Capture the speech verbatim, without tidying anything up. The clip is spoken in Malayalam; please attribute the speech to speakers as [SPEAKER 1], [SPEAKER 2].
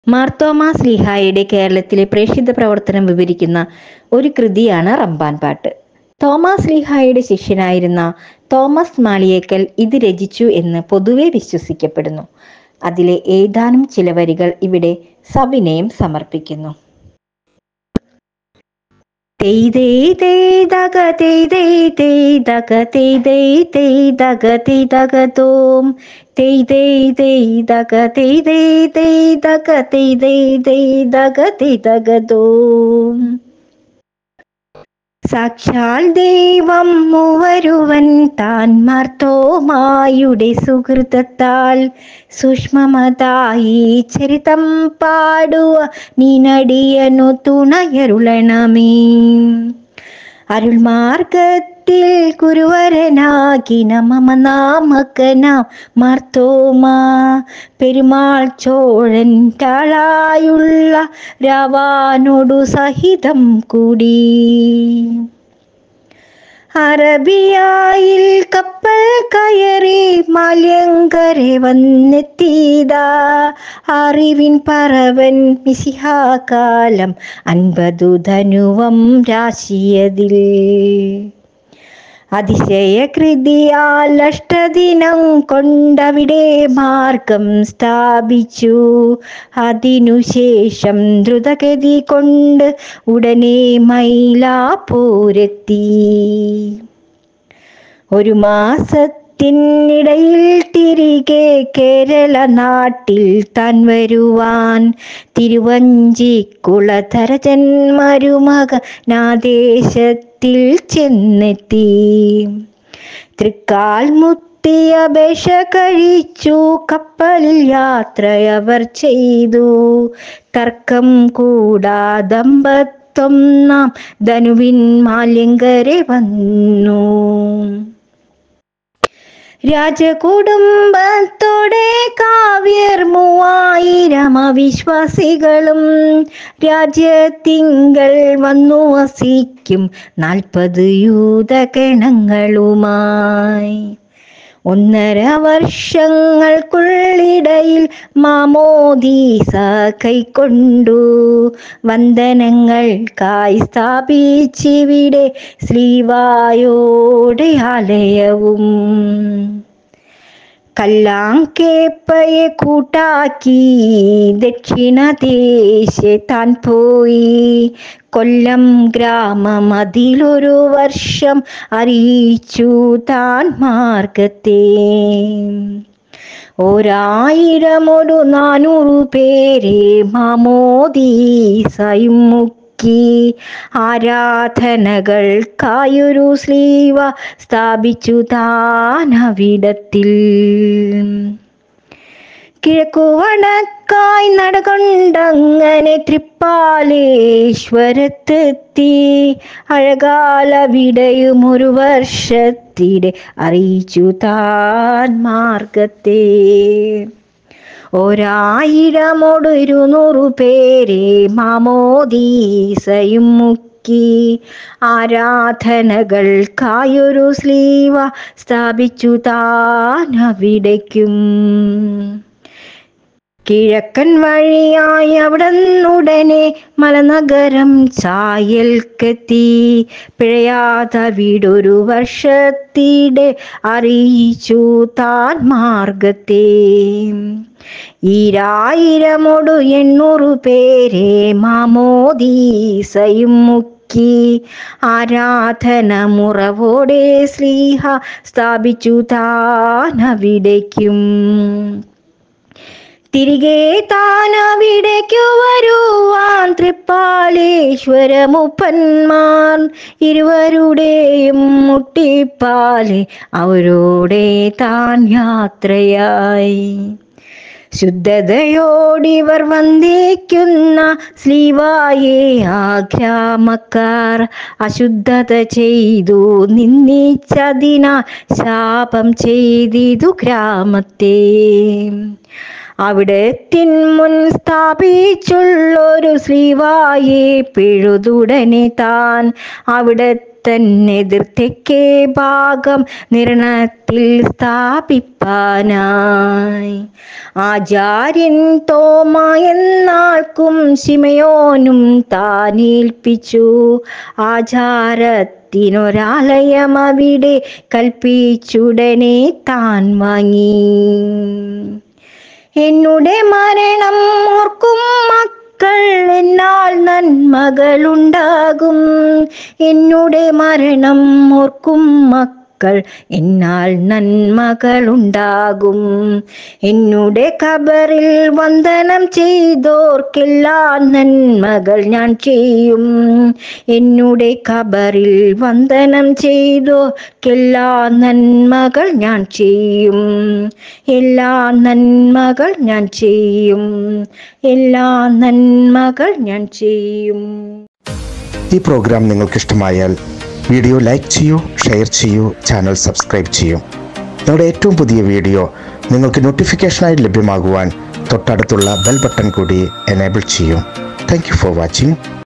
[SPEAKER 1] മാർത്തോമാ ശ്ലീഹായുടെ കേരളത്തിലെ പ്രേക്ഷിത പ്രവർത്തനം വിവരിക്കുന്ന ഒരു കൃതിയാണ് റമ്പാൻ പാട്ട്. തോമാസ് ശ്ലീഹായുടെ ശിഷ്യനായിരുന്ന തോമസ് മാളിയേക്കൽ ഇത് രചിച്ചു എന്ന് പൊതുവെ വിശ്വസിക്കപ്പെടുന്നു. അതിലെ ഏതാനും ചില വരികൾ ഇവിടെ സവിനയം സമർപ്പിക്കുന്നു. സാക്ഷാൽ ദൈവം മൂവരുവൻ താൻ മാർത്തോമായുടെ സുഹൃതത്താൽ സൂക്ഷ്മമതായി ചരിതം പാടുക നീനടിയനു തുണയരുളണമേ. അരുൾമാർഗത്തിൽ ഗുരുവരനാകിന മമ നാമകനാം മാർത്തോമാ പെരുമാൾ ചോഴൻ താളായുള്ള രാവാനോടു സഹിതം കൂടി അറബിയായിൽ കപ്പൽ കയറി മാല്യങ്കരെ വന്നെത്തിയതാ അറിവിൻ പറവൻ മിശിഹാകാലം അൻപതു ധനുവം രാശിയതിൽ അതിശയകൃതിയാൽ അഷ്ടദിനം കൊണ്ടവിടെ മാർഗം സ്ഥാപിച്ചു. അതിനുശേഷം ദ്രുതഗതി കൊണ്ട് ഉടനെ മൈലാപ്പൂരെത്തി. ഒരു മാസത്തിനിടയിൽ തിരികെ കേരള നാട്ടിൽ താൻ വരുവാൻ തിരുവഞ്ചിക്കുളധരജൻ മരുമകനാദേശത്തിൽ ചെന്നെത്തി. തൃക്കാൽ മുത്തി അപേക്ഷ കഴിച്ചു കപ്പലിൽ യാത്രയവർ ചെയ്തു. തർക്കം കൂടാതമ്പത്തൊന്നാം ധനുവിൻ മാല്യങ്കരെ വന്നു. രാജകുടുംബത്തോടെ കാവ്യർ മൂവായിരം അവിശ്വാസികളും രാജ്യത്തിങ്കൽ വന്നു വസിക്കും നാൽപ്പത് യൂതഗണങ്ങളുമായി. ഒന്നര വർഷങ്ങൾക്കുള്ളിടയിൽ മാമോദീസ കൈക്കൊണ്ടു വന്ദനങ്ങൾക്കായി സ്ഥാപിച്ചിവിടെ ശ്ലീവായോടെ ആലയവും. കല്ലാങ്കേപ്പയെ കൂട്ടാക്കി ദക്ഷിണദേശെ താൻ പോയി. കൊല്ലം ഗ്രാമം അതിലൊരു വർഷം അറിയിച്ചു താൻ മാർഗത്തെ. ഓരായിരമൊരു നാനൂറു പേരെ മാമോദീസയും മുക്കി ആരാധനകൾക്കായൊരു ശ്ലീവ സ്ഥാപിച്ചു താൻ അവിടത്തിൽ. കിഴക്കുവടക്കായി നടകൊണ്ടങ്ങനെ തൃപ്പാലേശ്വരത്തെത്തി. അഴകാലവിടെയും ഒരു വർഷത്തിടെ അറിയിച്ചു താൻ മാർഗത്തെ. ഓരായിരമോട് ഇരുന്നൂറു പേരെ മാമോദീസയും മുക്കി ആരാധനകൾക്കായൊരു ശ്ലീവ സ്ഥാപിച്ചു താൻ അവിടേക്കും. കിഴക്കൻ വഴിയായി അവിടന്നുടനെ മലനഗരം ചായൽക്കെത്തി. പിഴയാതവിടൊരു വർഷത്തിടെ അറിയിച്ചു താൻ മാർഗത്തെ. ഈരായിരമോടു എണ്ണൂറു പേരെ മാമോദീസയും മുക്കി ആരാധന മുറവോടെ ശ്ലീഹ സ്ഥാപിച്ചു താൻ അവിടേക്കും. തിരികെ താൻ അവിടേക്കു വരുവാൻ തൃപ്പാലേശ്വര മൂപ്പന്മാർ ഇരുവരുടെയും മുട്ടിപ്പാലെ അവരോടെ താൻ യാത്രയായി. ശുദ്ധതയോടിവർ വന്ദിക്കുന്ന ശ്ലീവായെ ആ ഗ്രാമക്കാർ അശുദ്ധത ചെയ്തു നിന്ദിച്ചതിനാൽ ശാപം ചെയ്തിതു ഗ്രാമത്തെ. അവിടത്തിൻ മുൻ സ്ഥാപിച്ചുള്ളൊരു ശ്ലീവായെ പിഴുതുടനെ താൻ അവിടെ ഒരുത്തനെതിർത്തേക്കേ ഭാഗം നിർണത്തിൽ സ്ഥാപിപ്പാനായി. ആചാര്യൻ തോമ എന്നാൾക്കും ശിമയോനും താനേൽപ്പിച്ചു. ആചാരത്തിനൊരാലയം അവിടെ കൽപ്പിച്ചുടനെ താൻ വാങ്ങി. എന്നുടെ മരണം ഓർക്കും മക്കൾ എന്നാൽ നന്മകളുണ്ടാകും. എന്നുടെ മരണം ഓർക്കും മക്കൾ എന്നാൽ നന്മകളുണ്ടാകും. എന്നുടെ ഖബറിൽ വന്ദനം ചെയ്തോർക്കെല്ലാ നന്മകൾ ഞാൻ ചെയ്യും. എന്നുടെ ഖബറിൽ വന്ദനം ചെയ്തോർക്കെല്ലാ നന്മകൾ ഞാൻ ചെയ്യും. എല്ലാ നന്മകൾ ഞാൻ ചെയ്യും. എല്ലാ നന്മകൾ ഞാൻ ചെയ്യും.
[SPEAKER 2] ഈ പ്രോഗ്രാം നിങ്ങൾക്ക് ഇഷ്ടമായാൽ വീഡിയോ ലൈക്ക് ചെയ്യൂ, ഷെയർ ചെയ്യൂ, ചാനൽ സബ്സ്ക്രൈബ് ചെയ്യൂ. ഞങ്ങളുടെ ഏറ്റവും പുതിയ വീഡിയോ നിങ്ങൾക്ക് നോട്ടിഫിക്കേഷനായി ലഭ്യമാകുവാൻ തൊട്ടടുത്തുള്ള ബെൽ ബട്ടൺ കൂടി എനേബിൾ ചെയ്യൂ. Thank you for watching.